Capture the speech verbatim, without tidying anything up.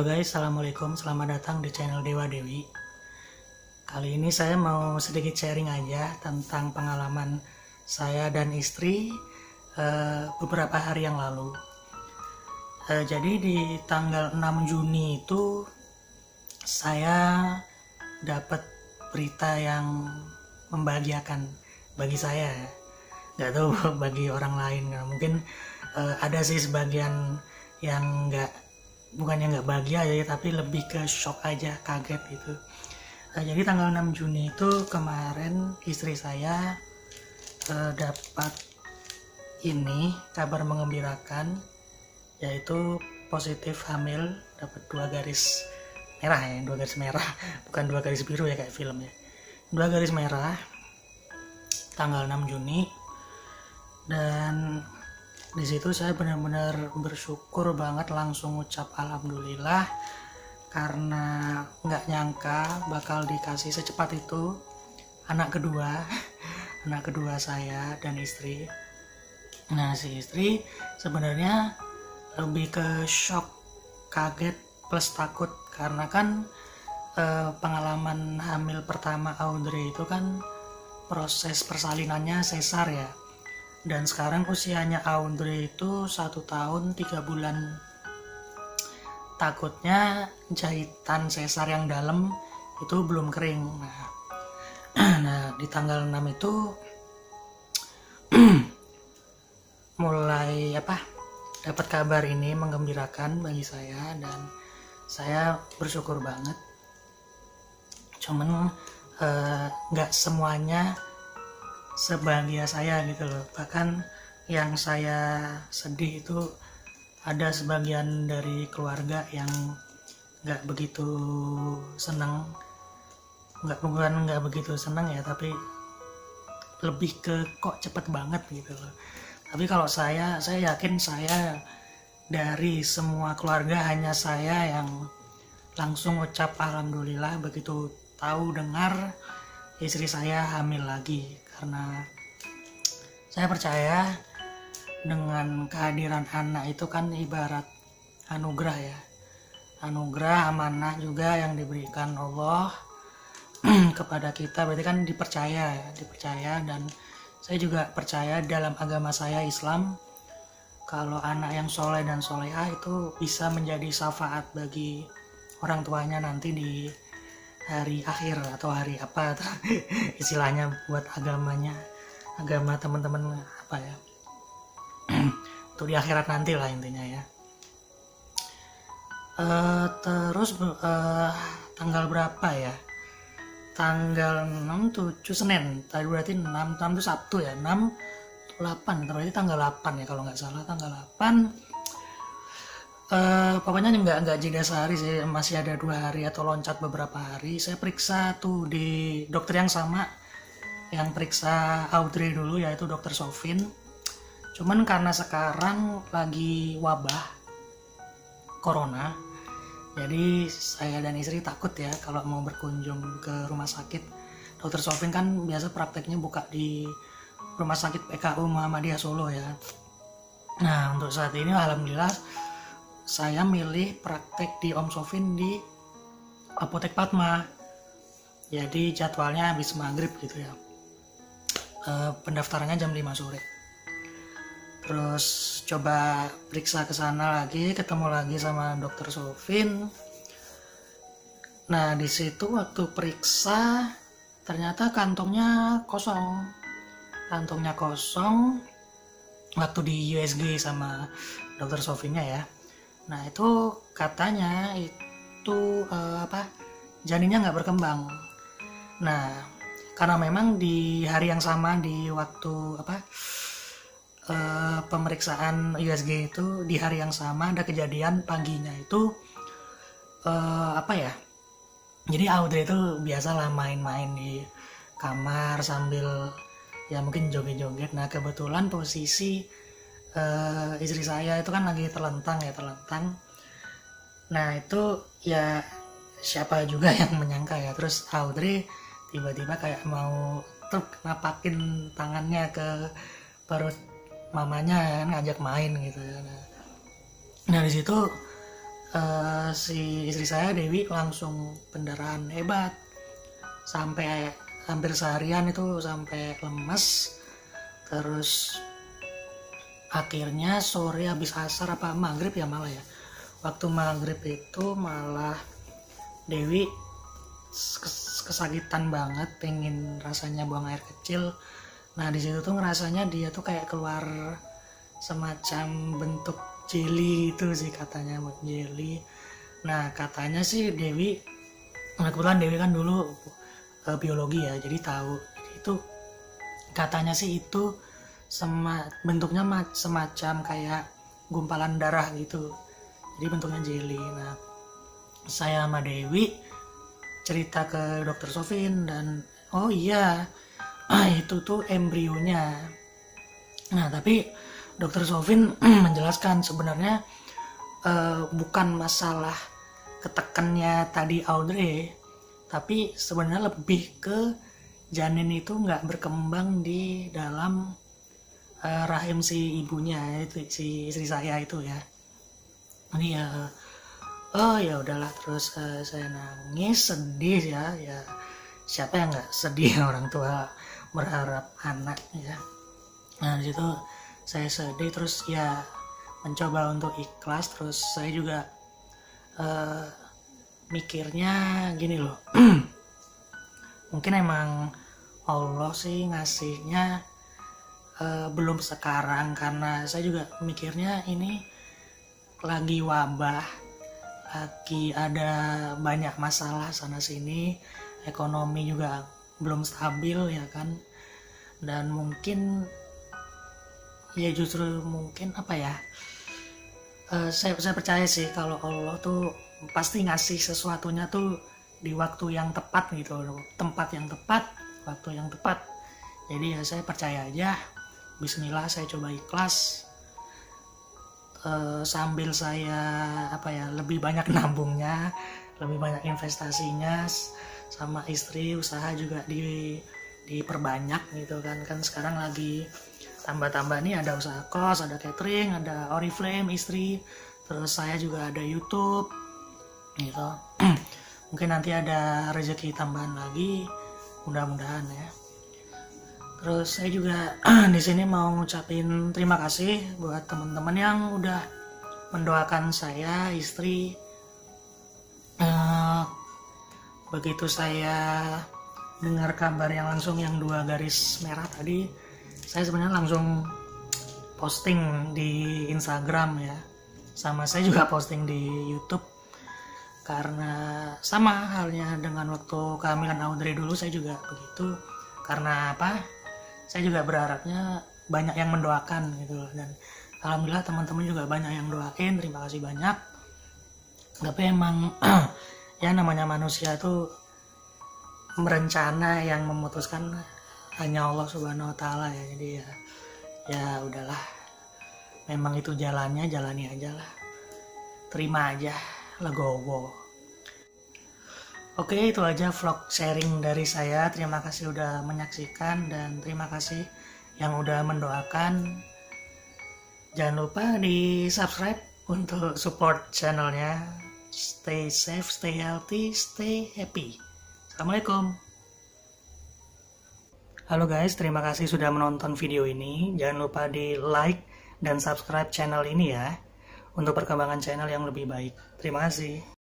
Halo guys, assalamualaikum, selamat datang di channel Dewa Dewi. Kali ini saya mau sedikit sharing aja tentang pengalaman saya dan istri uh, beberapa hari yang lalu. Uh, jadi di tanggal enam Juni itu saya dapat berita yang membahagiakan bagi saya. Nggak tahu bagi orang lain, mungkin uh, ada sih sebagian yang nggak bukannya nggak bahagia ya, tapi lebih ke shock aja, kaget gitu. Nah, jadi tanggal enam Juni itu kemarin istri saya eh, dapat ini kabar mengembirakan, yaitu positif hamil, dapat dua garis merah ya, dua garis merah, bukan dua garis biru ya kayak film ya, dua garis merah tanggal enam Juni. Dan di situ saya benar-benar bersyukur banget, langsung ucap alhamdulillah karena nggak nyangka bakal dikasih secepat itu anak kedua anak kedua saya dan istri. Nah, si istri sebenarnya lebih ke shock, kaget plus takut karena kan eh, pengalaman hamil pertama Audrey itu kan proses persalinannya sesar ya. Dan sekarang usianya Audrey itu satu tahun tiga bulan. Takutnya jahitan sesar yang dalam itu belum kering. Nah, nah di tanggal enam itu mulai apa? Dapat kabar ini menggembirakan bagi saya dan saya bersyukur banget. Cuman nggak eh, semuanya sebahagia saya gitu loh. Bahkan yang saya sedih itu ada sebagian dari keluarga yang nggak begitu senang, nggak bukan nggak begitu senang ya, tapi lebih ke kok cepet banget gitu loh. Tapi kalau saya saya yakin saya dari semua keluarga hanya saya yang langsung ucap alhamdulillah begitu tahu dengar istri saya hamil lagi. Karena saya percaya dengan kehadiran anak itu kan ibarat anugerah ya, anugerah amanah juga yang diberikan Allah kepada kita, berarti kan dipercaya ya, dipercaya. Dan saya juga percaya dalam agama saya Islam, kalau anak yang soleh dan solehah itu bisa menjadi syafaat bagi orang tuanya nanti di hari akhir atau hari apa istilahnya buat agamanya, agama teman-teman apa ya, untuk di akhirat nanti lah intinya ya. Uh, terus uh, tanggal berapa ya, tanggal enam, tujuh Senin tadi, berarti enam, enam itu Sabtu ya, enam, delapan, berarti tanggal delapan ya kalau nggak salah, tanggal delapan. Uh, pokoknya nggak nggak jeda sehari sih, masih ada dua hari atau loncat beberapa hari. Saya periksa tuh di dokter yang sama yang periksa Audrey dulu, yaitu dokter Sofin. Cuman karena sekarang lagi wabah corona, jadi saya dan istri takut ya kalau mau berkunjung ke rumah sakit. Dokter Sofin kan biasa prakteknya buka di rumah sakit P K U Muhammadiyah Solo ya. Nah, untuk saat ini alhamdulillah saya milih praktek di Om Sofin di Apotek Padma. Jadi jadwalnya habis maghrib gitu ya. E, pendaftarannya jam lima sore. Terus coba periksa ke sana lagi, ketemu lagi sama dokter Sofin. Nah, di situ waktu periksa ternyata kantongnya kosong. Kantongnya kosong waktu di U S G sama dokter Sofinnya ya. Nah, itu katanya itu uh, apa janinnya nggak berkembang. Nah, karena memang di hari yang sama, di waktu apa uh, pemeriksaan U S G itu di hari yang sama ada kejadian paginya itu uh, apa ya, jadi Audrey itu biasalah main-main di kamar sambil ya mungkin joget-joget. Nah, kebetulan posisi Uh, istri saya itu kan lagi terlentang ya terlentang. Nah, itu ya siapa juga yang menyangka ya, terus Audrey tiba-tiba kayak mau truk napakin tangannya ke perut mamanya kan, ngajak main gitu ya. Nah, nah di situ uh, si istri saya Dewi langsung pendarahan hebat, sampai hampir seharian itu sampai lemes. Terus akhirnya sore habis asar apa maghrib ya malah ya, waktu maghrib itu malah Dewi kesakitan banget, pengen rasanya buang air kecil. Nah di situ tuh ngerasanya dia tuh kayak keluar semacam bentuk jelly itu sih, katanya jelly. Nah katanya sih Dewi, kebetulan Dewi kan dulu uh, biologi ya, jadi tahu. Jadi itu katanya sih itu sema, bentuknya semacam kayak gumpalan darah gitu, jadi bentuknya jelly. Nah saya sama Dewi cerita ke dokter Sofin, dan oh iya itu tuh embrionya. Nah tapi dokter Sofin menjelaskan sebenarnya uh, bukan masalah ketekannya tadi Audrey, tapi sebenarnya lebih ke janin itu nggak berkembang di dalam uh, rahim si ibunya, itu si istri saya itu ya. Ini ya, oh ya udahlah. Terus uh, saya nangis, sedih ya, ya siapa yang nggak sedih orang tua berharap anak ya. Nah disitu saya sedih, terus ya mencoba untuk ikhlas. Terus saya juga uh, mikirnya gini loh, mungkin emang Allah sih ngasihnya uh, belum sekarang, karena saya juga mikirnya ini lagi wabah, lagi ada banyak masalah sana sini, ekonomi juga belum stabil ya kan. Dan mungkin ya justru mungkin apa ya, uh, saya saya percaya sih kalau Allah tuh pasti ngasih sesuatunya tuh di waktu yang tepat gitu, tempat yang tepat, waktu yang tepat. Jadi ya saya percaya aja, bismillah, saya coba ikhlas. Uh, sambil saya apa ya, lebih banyak nabungnya, lebih banyak investasinya, sama istri usaha juga di diperbanyak gitu kan. Kan sekarang lagi tambah-tambah nih, ada usaha kos, ada catering, ada Oriflame istri, terus saya juga ada YouTube gitu. Mungkin nanti ada rezeki tambahan lagi, mudah-mudahan ya. Terus saya juga di sini mau ngucapin terima kasih buat teman-teman yang udah mendoakan saya, istri. Uh, begitu saya dengar kabar yang langsung yang dua garis merah tadi, saya sebenarnya langsung posting di Instagram ya, sama saya juga posting di YouTube. Karena sama halnya dengan waktu kehamilan Audrey dulu, saya juga begitu. Karena apa? Saya juga berharapnya banyak yang mendoakan gitu, dan alhamdulillah teman-teman juga banyak yang doain, terima kasih banyak. Tapi emang ya namanya manusia tuh merencana, yang memutuskan hanya Allah Subhanahu Wa Taala ya. Jadi ya ya udahlah, memang itu jalannya, jalani aja lah, terima aja, legowo. Oke, itu aja vlog sharing dari saya. Terima kasih udah menyaksikan, dan terima kasih yang udah mendoakan. Jangan lupa di subscribe untuk support channelnya. Stay safe, stay healthy, stay happy. Assalamualaikum. Halo guys, terima kasih sudah menonton video ini. Jangan lupa di like dan subscribe channel ini ya, untuk perkembangan channel yang lebih baik. Terima kasih.